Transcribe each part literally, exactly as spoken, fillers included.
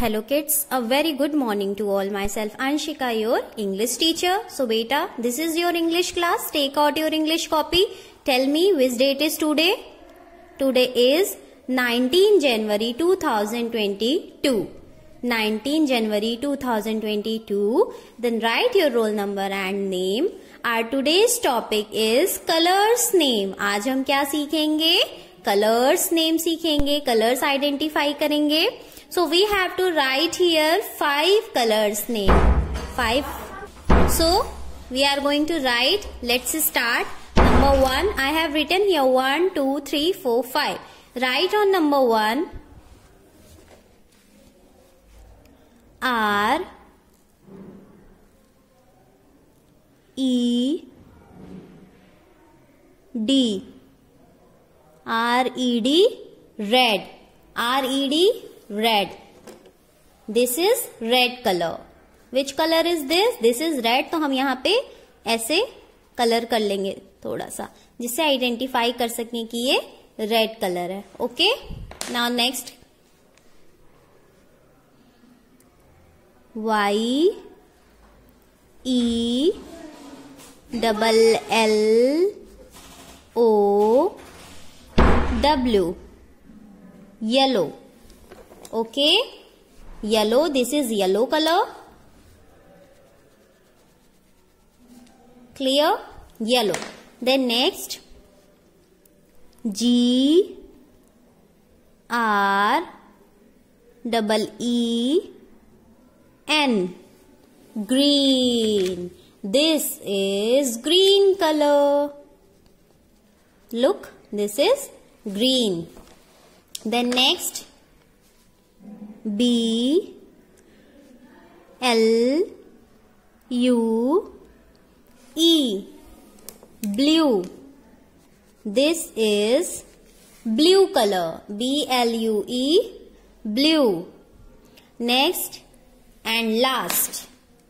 Hello kids, a very good morning to all. Myself Anshika, your English teacher. So beta, this is your English class. Take out your English copy. Tell me which date is today? Today is nineteenth January two thousand twenty-two. nineteenth January two thousand twenty-two. Then write your roll number and name. Our today's topic is colors name. आज हम क्या सीखेंगे? Colors name सीखेंगे. Colors identify करेंगे. So we have to write here five colors name. Five. So we are going to write. Let's start. Number one. I have written here one, two, three, four, five. Write on number one. R E D. R E D. Red. R E D. Red. This is red color. Which color is this? This is red. तो हम यहाँ पे ऐसे colour कर लेंगे थोड़ा सा, जिससे आइडेंटिफाई कर सकें कि ये रेड कलर है. Okay. Now next. Y E double L O W. Yellow. Okay, yellow. This is yellow color. Clear? Yellow. Then next, G R double E N. Green. This is green color. Look, this is green. Then next, B L U E. Blue. This is blue color. B L U E. Blue. Next and last,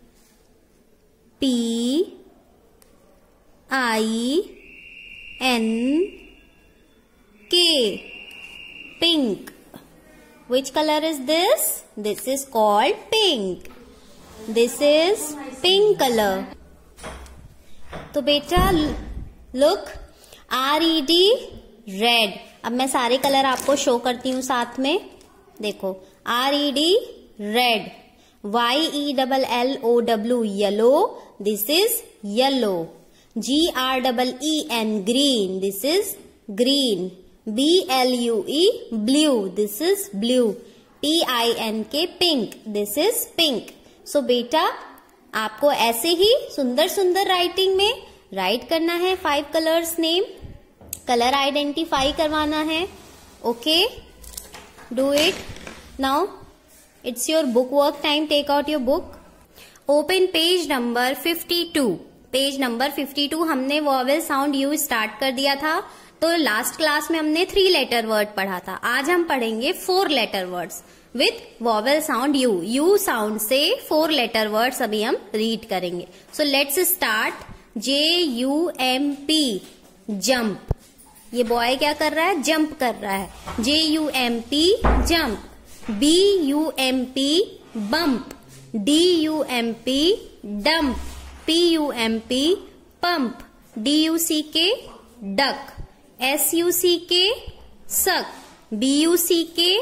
P I N K. Pink. Which color is this? This is called pink. This is pink color. तो बेटा look, R E D red. अब मैं सारे colour आपको show करती हूँ साथ में. देखो, R E D red. Y E double L O W yellow. This is yellow. G R double E N green. This is green. B L U E blue. This is blue. P I N K pink. This is pink. So बेटा आपको ऐसे ही सुंदर सुंदर writing में write करना है. Five colours name, colour identify करवाना है. Okay, do it now. It's your book work time. Take out your book. Open page number fifty two. Page number fifty two. हमने वॉवेल साउंड यू स्टार्ट कर दिया था. तो last class में हमने three letter word पढ़ा था. आज हम पढ़ेंगे four letter words with vowel sound U. U sound से फोर लेटर वर्ड्स अभी हम रीड करेंगे. So let's start. J U M P. Jump. ये बॉय क्या कर रहा है? जंप कर रहा है. J U M P jump. B U M P bump. D U M P dump. P U M P pump. D U C K duck. S U C के सक. बी यू सी के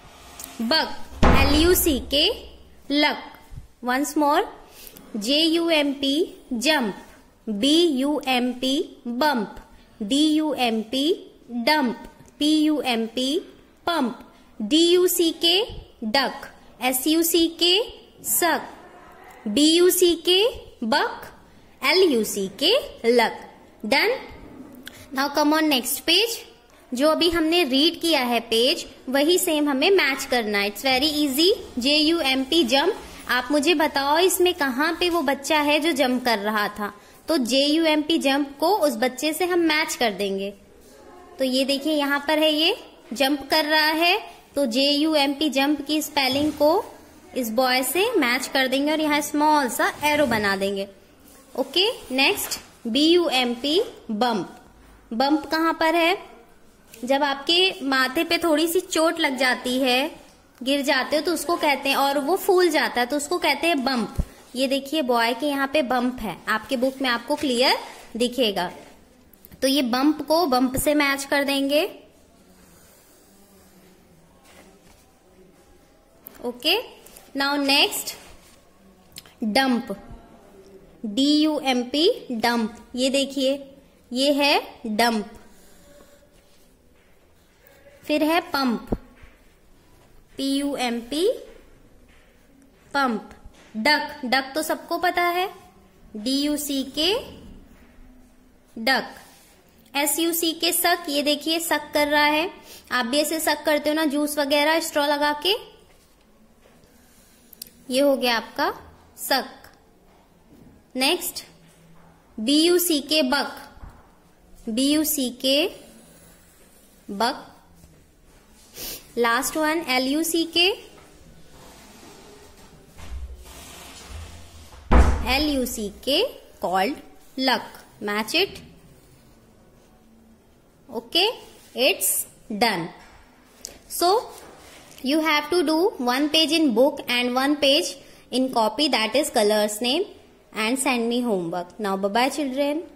बक. L U C K luck. Once more. J U M P jump. B U M P bump. D U M P dump. P U M P pump. D U C K duck. S U C के सक. B U C K buck. L U C K luck. Done. Now come on next page. जो अभी हमने read किया है page, वही same हमें match करना है. It's very easy. J U M P jump. आप मुझे बताओ इसमें कहाँ पे वो बच्चा है जो जंप कर रहा था. तो J U M P jump को उस बच्चे से हम मैच कर देंगे. तो ये देखिए यहाँ पर है, ये जंप कर रहा है. तो J U M P jump की स्पेलिंग को इस बॉय से मैच कर देंगे और यहाँ स्मॉल सा एरो बना देंगे. Okay. Next, B U M P bump. Bump कहाँ पर है? जब आपके माथे पे थोड़ी सी चोट लग जाती है गिर जाते हो तो उसको कहते हैं, और वो फूल जाता है तो उसको कहते हैं बम्प। ये देखिए बॉय के यहाँ पे बम्प है, आपके बुक में आपको क्लियर दिखेगा। तो ये बम्प को बम्प से मैच कर देंगे। Okay, now next dump, D U M P, dump. ये देखिए ये है डंप। फिर है pump, P U M P, pump. Duck, duck तो सबको पता है, D U C K, duck. S U C के, सक। ये देखिए सक कर रहा है, आप भी ऐसे सक करते हो ना जूस वगैरह स्ट्रॉ लगा के। ये हो गया आपका सक। Next B U C K, buck, B U C K, buck. Last one L U C K, L U C K, called luck. Match it. Okay, it's done. So you have to do one page in book and one page in copy, that is colors name, and send me homework. Now bye bye children.